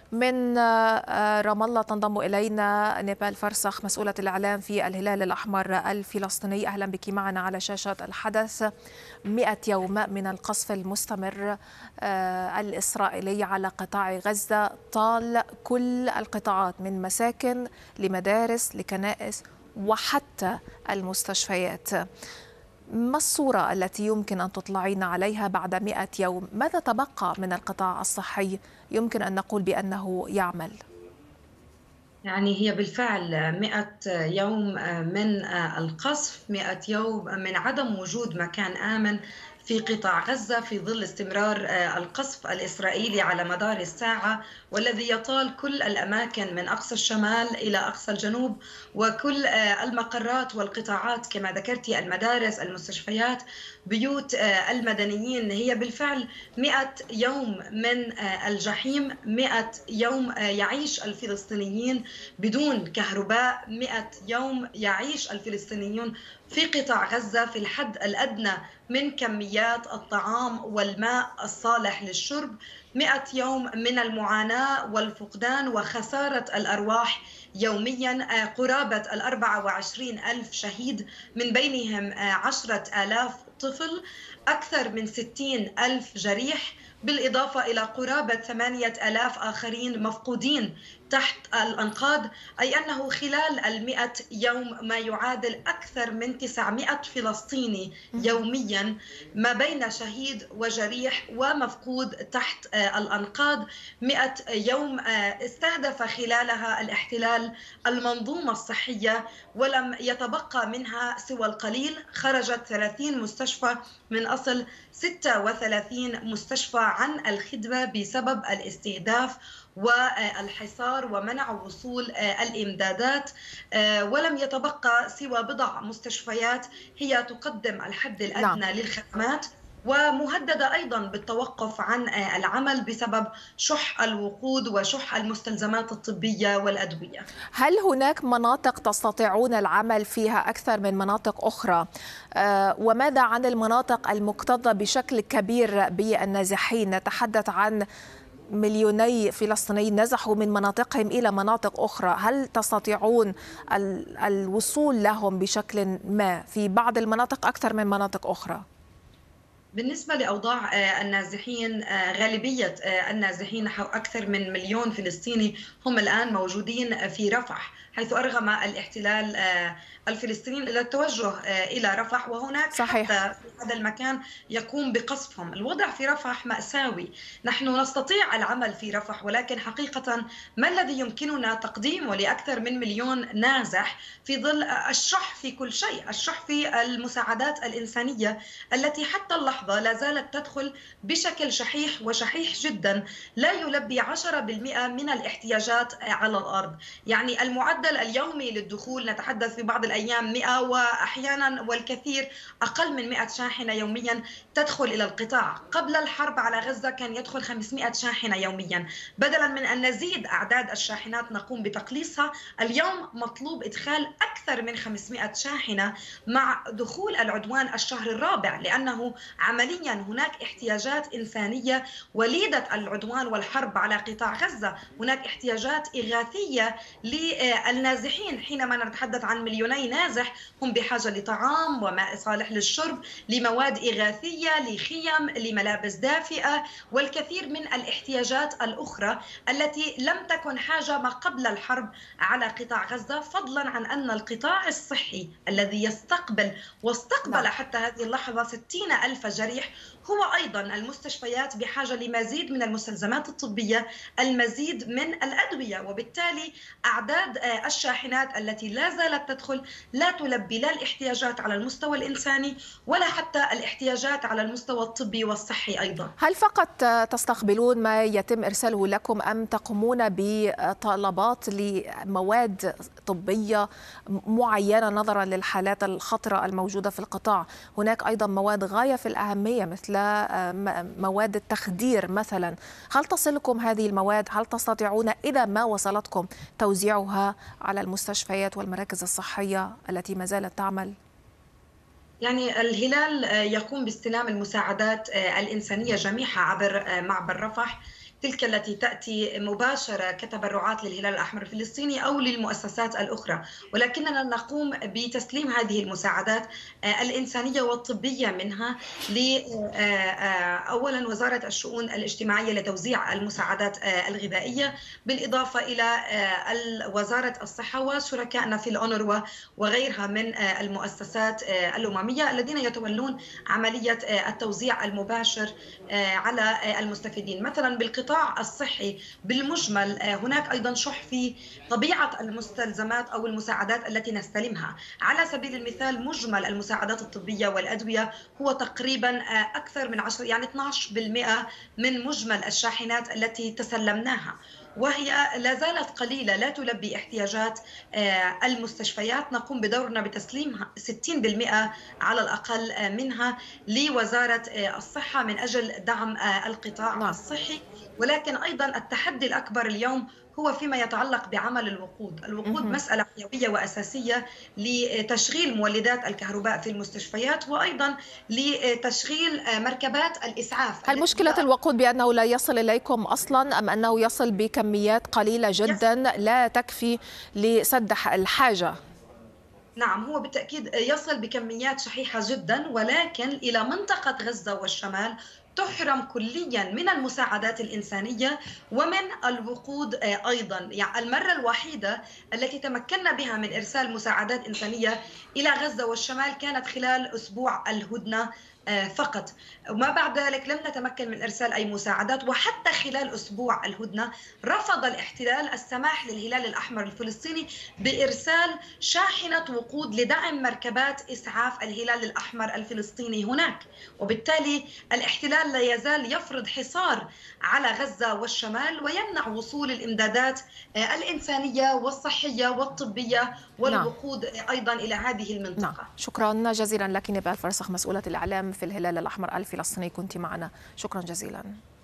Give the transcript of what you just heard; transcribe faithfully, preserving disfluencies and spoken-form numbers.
من رام الله تنضم إلينا نيبال فرسخ مسؤولة الإعلام في الهلال الأحمر الفلسطيني. أهلا بك معنا على شاشة الحدث. مئة يوم من القصف المستمر الإسرائيلي على قطاع غزة طال كل القطاعات من مساكن لمدارس لكنائس وحتى المستشفيات. ما الصورة التي يمكن أن تطلعين عليها بعد مئة يوم؟ ماذا تبقى من القطاع الصحي يمكن أن نقول بأنه يعمل؟ يعني هي بالفعل مئة يوم من القصف، مئة يوم من عدم وجود مكان آمن في قطاع غزة في ظل استمرار القصف الإسرائيلي على مدار الساعة، والذي يطال كل الأماكن من أقصى الشمال إلى أقصى الجنوب، وكل المقرات والقطاعات كما ذكرتي، المدارس، المستشفيات، بيوت المدنيين. هي بالفعل مئة يوم من الجحيم، مئة يوم يعيش الفلسطينيين بدون كهرباء، مئة يوم يعيش الفلسطينيون في قطاع غزة في الحد الأدنى من كميات الطعام والماء الصالح للشرب، مئة يوم من المعاناة والفقدان وخسارة الأرواح يوميا. قرابة الأربعة وعشرين ألف شهيد، من بينهم عشرة آلاف طفل، أكثر من ستين ألف جريح، بالإضافة إلى قرابة ثمانية آلاف آخرين مفقودين تحت الأنقاض. أي أنه خلال المئة يوم ما يعادل أكثر من تسعمئة فلسطيني يوميا، ما بين شهيد وجريح ومفقود تحت الأنقاض. مئة يوم استهدف خلالها الاحتلال المنظومة الصحية ولم يتبقى منها سوى القليل. خرجت ثلاثين مستشفى من أصل ستة وثلاثين مستشفى عن الخدمة بسبب الاستهداف والحصار ومنع وصول الإمدادات، ولم يتبقى سوى بضع مستشفيات هي تقدم الحد الأدنى نعم. للخدمات، ومهددة أيضا بالتوقف عن العمل بسبب شح الوقود وشح المستلزمات الطبية والأدوية. هل هناك مناطق تستطيعون العمل فيها أكثر من مناطق أخرى؟ وماذا عن المناطق المكتظة بشكل كبير بالنازحين؟ نتحدث عن مليوني فلسطيني نزحوا من مناطقهم إلى مناطق أخرى. هل تستطيعون الوصول لهم بشكل ما في بعض المناطق أكثر من مناطق أخرى؟ بالنسبة لأوضاع النازحين، غالبية النازحين نحو أكثر من مليون فلسطيني هم الآن موجودين في رفح، حيث أرغم الاحتلال الفلسطيني إلى التوجه إلى رفح، وهناك صحيح. حتى في هذا المكان يقوم بقصفهم. الوضع في رفح مأساوي. نحن نستطيع العمل في رفح، ولكن حقيقة ما الذي يمكننا تقديمه لأكثر من مليون نازح في ظل الشح في كل شيء، الشح في المساعدات الإنسانية التي حتى اللحظة لا زالت تدخل بشكل شحيح وشحيح جدا، لا يلبي عشرة بالمئة من الاحتياجات على الأرض. يعني المعدل اليومي للدخول نتحدث في بعض الأيام مئة، وأحيانا والكثير أقل من مئة شاحنة يوميا تدخل إلى القطاع. قبل الحرب على غزة كان يدخل خمسمئة شاحنة يوميا. بدلا من أن نزيد أعداد الشاحنات نقوم بتقليصها، اليوم مطلوب إدخال أكثر من خمسمئة شاحنة مع دخول العدوان الشهر الرابع، لأنه عمليا هناك احتياجات إنسانية وليدة العدوان والحرب على قطاع غزة. هناك احتياجات إغاثية للنازحين. حينما نتحدث عن مليوني نازح، هم بحاجة لطعام وماء صالح للشرب، لمواد إغاثية، لخيم، لملابس دافئة، والكثير من الاحتياجات الأخرى التي لم تكن حاجة ما قبل الحرب على قطاع غزة، فضلا عن أن القطاع الصحي الذي يستقبل واستقبل نعم. حتى هذه اللحظة ستين ألف جريح، هو أيضا المستشفيات بحاجة لمزيد من المستلزمات الطبية، المزيد من الأدوية، وبالتالي أعداد الشاحنات التي لا زالت تدخل لا تلبي لا الاحتياجات على المستوى الإنساني ولا حتى الاحتياجات على المستوى الطبي والصحي أيضا. هل فقط تستقبلون ما يتم إرساله لكم أم تقومون بطلبات لمواد طبية معينة نظرا للحالات الخطرة الموجودة في القطاع؟ هناك أيضا مواد غاية في الأهمية مثل مواد التخدير مثلا. هل تصلكم هذه المواد؟ هل تستطيعون إذا ما وصلتكم توزيعها على المستشفيات والمراكز الصحية التي ما زالت تعمل؟ يعني الهلال يقوم باستلام المساعدات الإنسانية جميعها عبر معبر رفح. تلك التي تأتي مباشرة كتبرعات للهلال الأحمر الفلسطيني أو للمؤسسات الأخرى، ولكننا نقوم بتسليم هذه المساعدات الإنسانية والطبية منها ل أولا وزارة الشؤون الاجتماعية لتوزيع المساعدات الغذائية، بالإضافة إلى وزارة الصحة وشركائنا في الأونروا وغيرها من المؤسسات الأممية الذين يتولون عملية التوزيع المباشر على المستفيدين. مثلا بالقطاع الصحي بالمجمل هناك أيضا شح في طبيعة المستلزمات أو المساعدات التي نستلمها. على سبيل المثال مجمل المساعدات الطبية والأدوية هو تقريبا أكثر من عشرة يعني اثني عشر بالمئة من مجمل الشاحنات التي تسلمناها، وهي لا زالت قليلة لا تلبي احتياجات المستشفيات. نقوم بدورنا بتسليم ستين بالمئة على الأقل منها لوزارة الصحة من أجل دعم القطاع نعم. الصحي. ولكن أيضا التحدي الأكبر اليوم هو فيما يتعلق بعمل الوقود. الوقود مهم. مسألة حيوية وأساسية لتشغيل مولدات الكهرباء في المستشفيات وأيضا لتشغيل مركبات الإسعاف. هل مشكلة الوقود بأنه لا يصل إليكم أصلا أم أنه يصل بكميات قليلة جدا لا تكفي لسد الحاجة؟ نعم، هو بالتأكيد يصل بكميات شحيحة جدا، ولكن إلى منطقة غزة والشمال تحرم كليا من المساعدات الإنسانية ومن الوقود أيضا. يعني المرة الوحيدة التي تمكنا بها من إرسال مساعدات إنسانية إلى غزة والشمال كانت خلال أسبوع الهدنة فقط، وما بعد ذلك لم نتمكن من إرسال أي مساعدات. وحتى خلال أسبوع الهدنة رفض الاحتلال السماح للهلال الأحمر الفلسطيني بإرسال شاحنة وقود لدعم مركبات إسعاف الهلال الأحمر الفلسطيني هناك، وبالتالي الاحتلال لا يزال يفرض حصار على غزة والشمال ويمنع وصول الإمدادات الإنسانية والصحية والطبية والوقود نعم. أيضا إلى هذه المنطقة. نعم. شكرا جزيلا لك نبال فرسخ مسؤولة الإعلام في الهلال الأحمر الفلسطيني، كنت معنا، شكرا جزيلا.